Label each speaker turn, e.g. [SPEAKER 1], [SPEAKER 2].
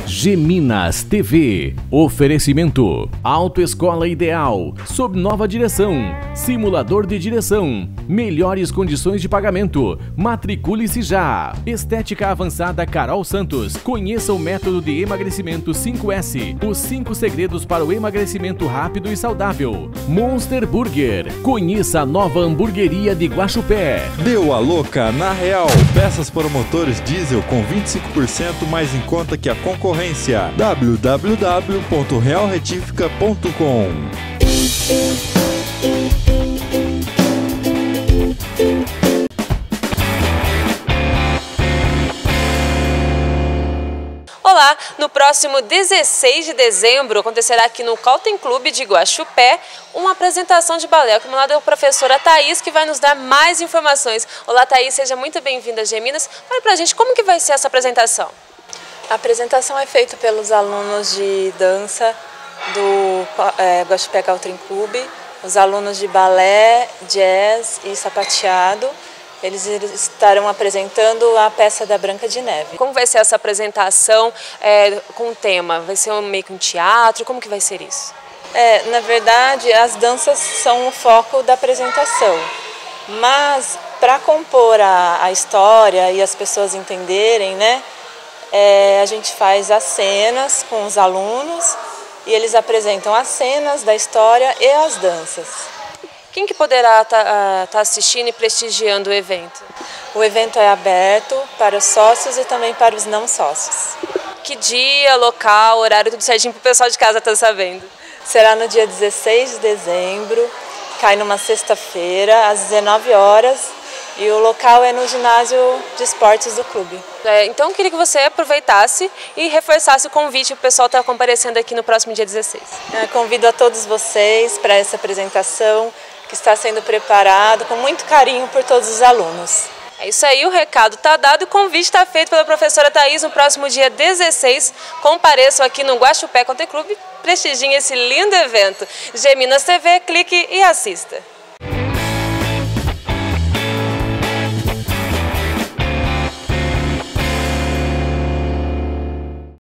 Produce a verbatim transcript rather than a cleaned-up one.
[SPEAKER 1] Geminas T V. Oferecimento: Autoescola Ideal, sob nova direção. Simulador de direção. Melhores condições de pagamento. Matricule-se já. Estética Avançada Carol Santos. Conheça o método de emagrecimento cinco S. Os cinco segredos para o emagrecimento rápido e saudável. Monster Burger. Conheça a nova hamburgueria de Guaxupé.
[SPEAKER 2] Deu a louca na Real. Peças para motores diesel com vinte e cinco por cento mais em conta que a concorrência. w w w ponto real retifica ponto com.
[SPEAKER 3] Olá, no próximo dezesseis de dezembro acontecerá aqui no Country Club de Guaxupé uma apresentação de balé, como lá da professora Thaís, que vai nos dar mais informações. Olá, Thaís, seja muito bem-vinda a Geminas. Fale pra gente como que vai ser essa apresentação.
[SPEAKER 4] A apresentação é feita pelos alunos de dança do é, Guaxupé Country Club, os alunos de balé, jazz e sapateado. Eles estarão apresentando a peça da Branca de Neve.
[SPEAKER 3] Como vai ser essa apresentação é, com o tema? Vai ser meio que um teatro? Como que vai ser isso?
[SPEAKER 4] É, na verdade, as danças são o foco da apresentação, mas para compor a, a história e as pessoas entenderem, né, é, a gente faz as cenas com os alunos e eles apresentam as cenas da história e as danças.
[SPEAKER 3] Quem que poderá estar tá, tá assistindo e prestigiando o evento?
[SPEAKER 4] O evento é aberto para os sócios e também para os não sócios.
[SPEAKER 3] Que dia, local, horário, tudo certinho para o pessoal de casa estar sabendo?
[SPEAKER 4] Será no dia dezesseis de dezembro, cai numa sexta-feira, às dezenove horas, e o local é no ginásio de esportes do clube.
[SPEAKER 3] É, então eu queria que você aproveitasse e reforçasse o convite para o pessoal estar comparecendo aqui no próximo dia dezesseis.
[SPEAKER 4] Eu convido a todos vocês para essa apresentação, que está sendo preparado com muito carinho por todos os alunos.
[SPEAKER 3] É isso aí, o recado está dado e o convite está feito pela professora Thaís. No próximo dia dezesseis, compareçam aqui no Guaxupé Country Club, prestigiem esse lindo evento. Geminas T V, clique e assista.